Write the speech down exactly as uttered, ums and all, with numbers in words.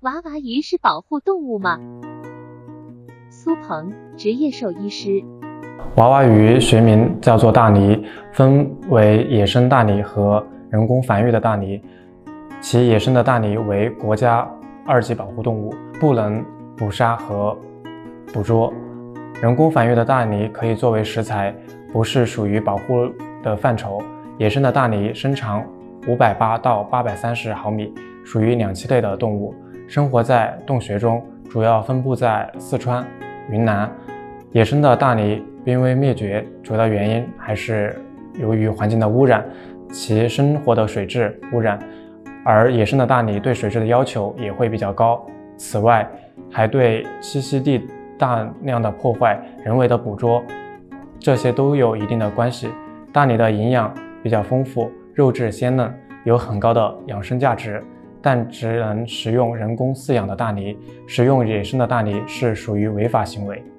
娃娃鱼是保护动物吗？苏鹏，职业兽医师。 娃娃鱼学名叫做大鲵，分为野生大鲵和人工繁育的大鲵。其野生的大鲵为国家二级保护动物，不能捕杀和捕捉。人工繁育的大鲵可以作为食材，不是属于保护的范畴。野生的大鲵身长五百八到八百三十毫米，属于两栖类的动物，生活在洞穴中，主要分布在四川、云南。野生的大鲵濒危灭绝，主要原因还是由于环境的污染，其生活的水质污染，而野生的大鲵对水质的要求也会比较高。此外，还对栖息地大量的破坏、人为的捕捉，这些都有一定的关系。大鲵的营养比较丰富，肉质鲜嫩，有很高的养生价值，但只能食用人工饲养的大鲵，食用野生的大鲵是属于违法行为。